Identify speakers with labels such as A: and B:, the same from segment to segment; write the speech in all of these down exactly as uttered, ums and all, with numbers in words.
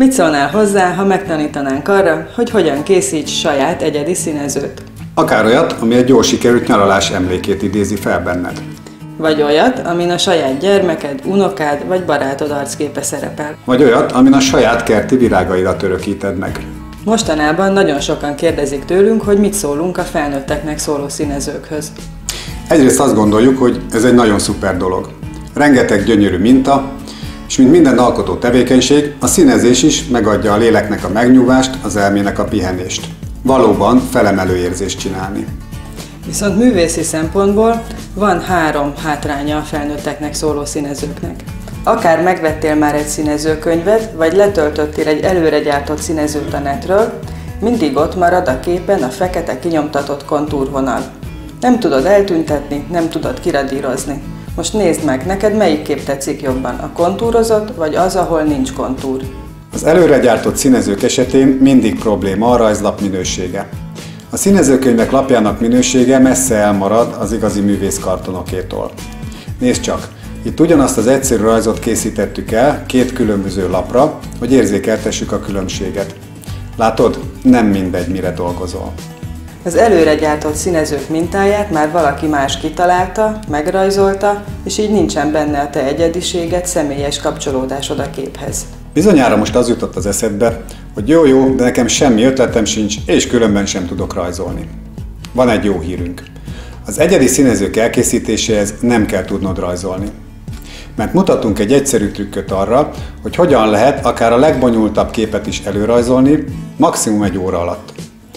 A: Mit szólnál hozzá, ha megtanítanánk arra, hogy hogyan készíts saját egyedi színezőt?
B: Akár olyat, ami egy jól sikerült nyaralás emlékét idézi fel benned.
A: Vagy olyat, amin a saját gyermeked, unokád vagy barátod arcképe szerepel.
B: Vagy olyat, amin a saját kerti virágaidat örökíted meg.
A: Mostanában nagyon sokan kérdezik tőlünk, hogy mit szólunk a felnőtteknek szóló színezőkhöz.
B: Egyrészt azt gondoljuk, hogy ez egy nagyon szuper dolog. Rengeteg gyönyörű minta, és mint minden alkotó tevékenység, a színezés is megadja a léleknek a megnyugvást, az elmének a pihenést. Valóban felemelő érzést csinálni.
A: Viszont művészi szempontból van három hátránya a felnőtteknek szóló színezőknek. Akár megvettél már egy színezőkönyvet, vagy letöltöttél egy előre gyártott színezőt a netről, mindig ott marad a képen a fekete kinyomtatott kontúrvonal. Nem tudod eltüntetni, nem tudod kiradírozni. Most nézd meg, neked melyik kép tetszik jobban, a kontúrozott, vagy az, ahol nincs kontúr?
B: Az előre gyártott színezők esetén mindig probléma a rajzlap minősége. A színezőkönyvek lapjának minősége messze elmarad az igazi művészkartonokétól. Nézd csak, itt ugyanazt az egyszerű rajzot készítettük el két különböző lapra, hogy érzékeltessük a különbséget. Látod, nem mindegy, mire dolgozol.
A: Az előre gyártott színezők mintáját már valaki más kitalálta, megrajzolta, és így nincsen benne a te egyediséged, személyes kapcsolódásod a képhez.
B: Bizonyára most az jutott az eszedbe, hogy jó-jó, de nekem semmi ötletem sincs, és különben sem tudok rajzolni. Van egy jó hírünk. Az egyedi színezők elkészítéséhez nem kell tudnod rajzolni. Mert mutatunk egy egyszerű trükköt arra, hogy hogyan lehet akár a legbonyolultabb képet is előrajzolni, maximum egy óra alatt.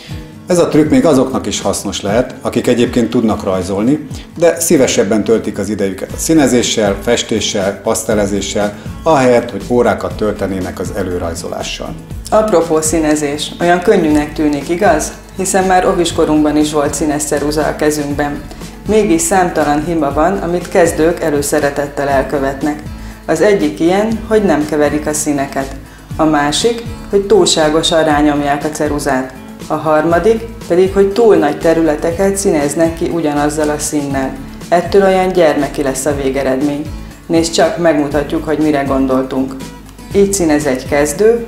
B: Ez a trükk még azoknak is hasznos lehet, akik egyébként tudnak rajzolni, de szívesebben töltik az idejüket a színezéssel, festéssel, pasztelezéssel, ahelyett, hogy órákat töltenének az előrajzolással.
A: Apropó színezés, olyan könnyűnek tűnik, igaz? Hiszen már oviskorunkban is volt színes ceruza a kezünkben. Mégis számtalan hiba van, amit kezdők előszeretettel elkövetnek. Az egyik ilyen, hogy nem keverik a színeket. A másik, hogy túlságosan rányomják a ceruzát. A harmadik pedig, hogy túl nagy területeket színeznek ki ugyanazzal a színnel. Ettől olyan gyermeki lesz a végeredmény. Nézd csak, megmutatjuk, hogy mire gondoltunk. Így színez egy kezdő,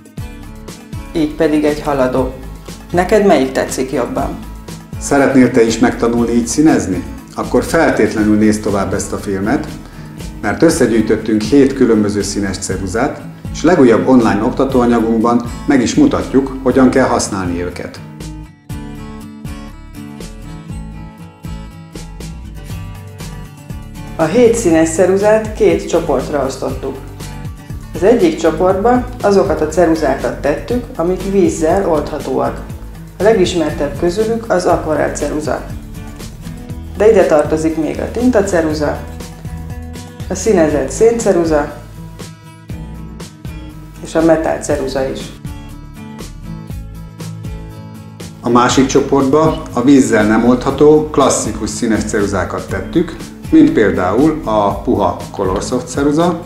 A: így pedig egy haladó. Neked melyik tetszik jobban?
B: Szeretnél te is megtanulni így színezni? Akkor feltétlenül nézd tovább ezt a filmet, mert összegyűjtöttünk hét különböző színes ceruzát, és legújabb online oktatóanyagunkban meg is mutatjuk, hogyan kell használni őket.
A: A hét színes ceruzát két csoportra osztottuk. Az egyik csoportba azokat a ceruzákat tettük, amik vízzel oldhatóak. A legismertebb közülük az akvarell ceruza. De ide tartozik még a tintaceruza, a színezett szénceruza és a metálceruza is.
B: A másik csoportba a vízzel nem oldható, klasszikus színes ceruzákat tettük, mint például a puha Colorsoft ceruza,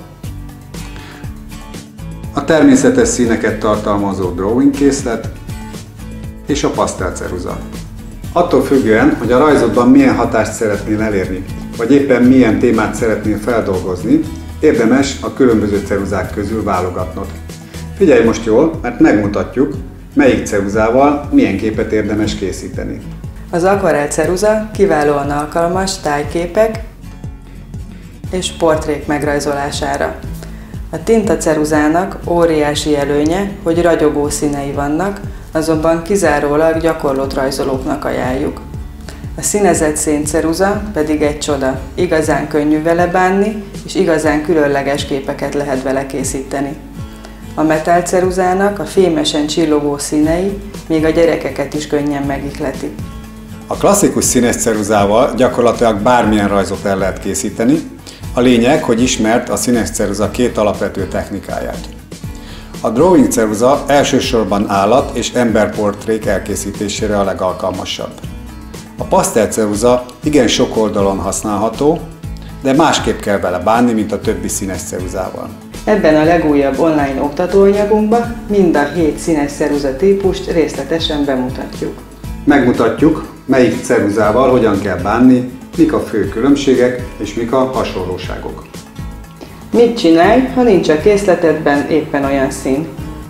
B: a természetes színeket tartalmazó drawing készlet és a pasztelceruza. Attól függően, hogy a rajzodban milyen hatást szeretnél elérni, vagy éppen milyen témát szeretnél feldolgozni, érdemes a különböző ceruzák közül válogatnod. Figyelj most jól, mert megmutatjuk, melyik ceruzával milyen képet érdemes készíteni.
A: Az akvarell ceruza kiválóan alkalmas tájképek és portrék megrajzolására. A tintaceruzának óriási előnye, hogy ragyogó színei vannak, azonban kizárólag gyakorlott rajzolóknak ajánljuk. A színezett szénceruza pedig egy csoda, igazán könnyű vele bánni, és igazán különleges képeket lehet vele készíteni. A metálceruzának a fémesen csillogó színei még a gyerekeket is könnyen megihleti.
B: A klasszikus színes ceruzával gyakorlatilag bármilyen rajzot el lehet készíteni, a lényeg, hogy ismert a színes ceruza két alapvető technikáját. A drawing ceruza elsősorban állat- és emberportrék elkészítésére a legalkalmasabb. A pasztelceruza igen sok oldalon használható, de másképp kell vele bánni, mint a többi színes ceruzával.
A: Ebben a legújabb online oktatóanyagunkban mind a hét színes ceruza típust részletesen bemutatjuk.
B: Megmutatjuk, melyik ceruzával hogyan kell bánni, mik a fő különbségek és mik a hasonlóságok.
A: Mit csinálj, ha nincs a készletedben éppen olyan szín?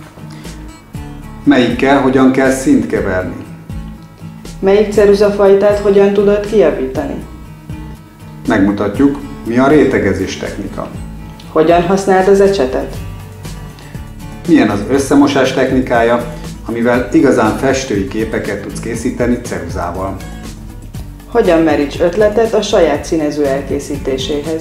B: Melyikkel hogyan kell színt keverni.
A: Melyik ceruzafajtát hogyan tudod kijavítani?
B: Megmutatjuk, mi a rétegezés technika.
A: Hogyan használd az ecsetet?
B: Milyen az összemosás technikája, amivel igazán festői képeket tudsz készíteni ceruzával.
A: Hogyan meríts ötletet a saját színező elkészítéséhez?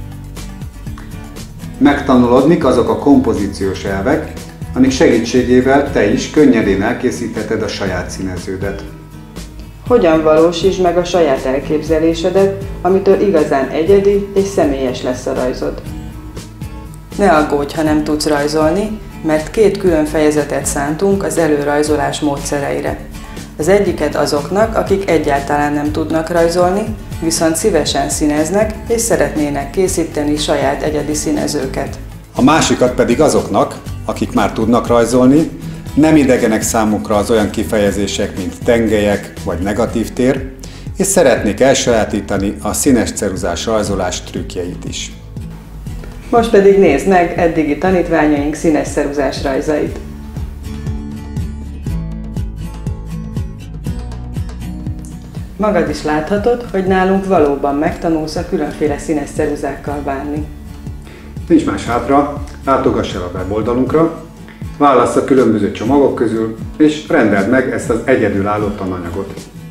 B: Megtanulod, mik azok a kompozíciós elvek, amik segítségével te is könnyedén elkészítheted a saját színeződet.
A: Hogyan valósítsd meg a saját elképzelésedet, amitől igazán egyedi és személyes lesz a rajzod? Ne aggódj, ha nem tudsz rajzolni, mert két külön fejezetet szántunk az előrajzolás módszereire. Az egyiket azoknak, akik egyáltalán nem tudnak rajzolni, viszont szívesen színeznek és szeretnének készíteni saját egyedi színezőket.
B: A másikat pedig azoknak, akik már tudnak rajzolni, nem idegenek számukra az olyan kifejezések, mint tengelyek vagy negatív tér, és szeretnék elsajátítani a színes ceruzás rajzolás trükkjeit is.
A: Most pedig nézd meg eddigi tanítványaink színes ceruzás rajzait. Magad is láthatod, hogy nálunk valóban megtanulsz a különféle színes ceruzákkal bánni.
B: Nincs más hátra, látogass el a weboldalunkra, válassz a különböző csomagok közül, és rendeld meg ezt az egyedülálló tananyagot.